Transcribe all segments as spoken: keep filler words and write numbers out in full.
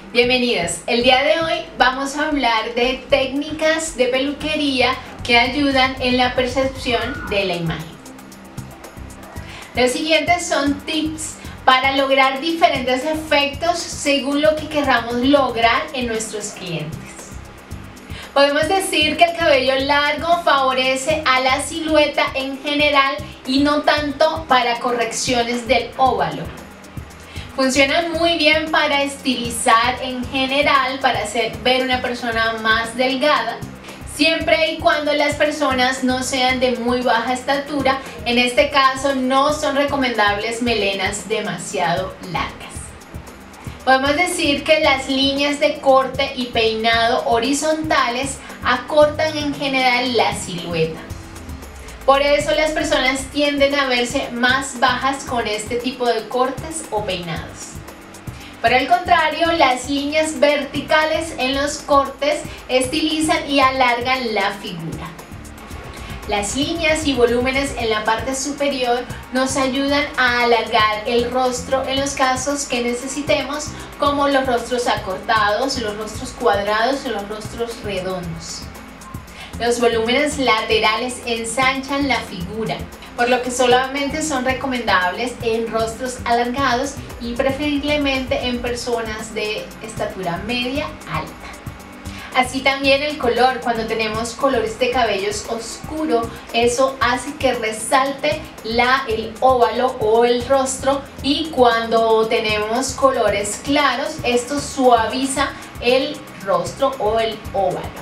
Bienvenidos. El día de hoy vamos a hablar de técnicas de peluquería que ayudan en la percepción de la imagen. Los siguientes son tips para lograr diferentes efectos según lo que queramos lograr en nuestros clientes. Podemos decir que el cabello largo favorece a la silueta en general y no tanto para correcciones del óvalo. Funciona muy bien para estilizar en general, para hacer ver una persona más delgada, siempre y cuando las personas no sean de muy baja estatura. En este caso no son recomendables melenas demasiado largas. Podemos decir que las líneas de corte y peinado horizontales acortan en general la silueta. Por eso las personas tienden a verse más bajas con este tipo de cortes o peinados. Por el contrario, las líneas verticales en los cortes estilizan y alargan la figura. Las líneas y volúmenes en la parte superior nos ayudan a alargar el rostro en los casos que necesitemos, como los rostros acortados, los rostros cuadrados o los rostros redondos. Los volúmenes laterales ensanchan la figura, por lo que solamente son recomendables en rostros alargados y preferiblemente en personas de estatura media alta. Así también el color, cuando tenemos colores de cabellos oscuro, eso hace que resalte la, el óvalo o el rostro, y cuando tenemos colores claros, esto suaviza el rostro o el óvalo.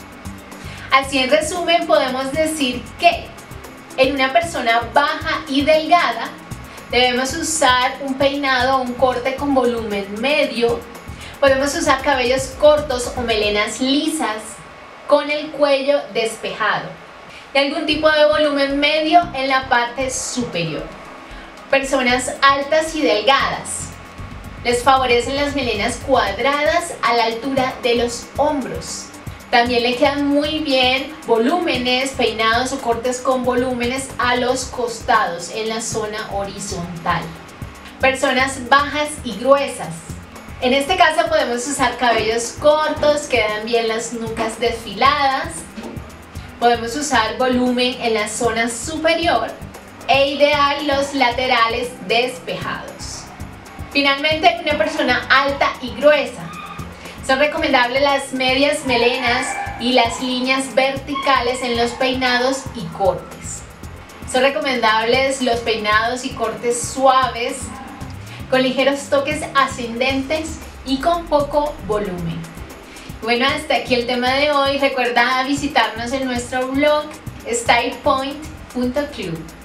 Así, en resumen, podemos decir que en una persona baja y delgada debemos usar un peinado o un corte con volumen medio. Podemos usar cabellos cortos o melenas lisas con el cuello despejado y algún tipo de volumen medio en la parte superior. Personas altas y delgadas, les favorecen las melenas cuadradas a la altura de los hombros. También le quedan muy bien volúmenes, peinados o cortes con volúmenes a los costados en la zona horizontal. Personas bajas y gruesas. En este caso podemos usar cabellos cortos, quedan bien las nucas desfiladas. Podemos usar volumen en la zona superior e ideal los laterales despejados. Finalmente, una persona alta y gruesa. Son recomendables las medias melenas y las líneas verticales en los peinados y cortes. Son recomendables los peinados y cortes suaves, con ligeros toques ascendentes y con poco volumen. Bueno, hasta aquí el tema de hoy. Recuerda visitarnos en nuestro blog style point punto club.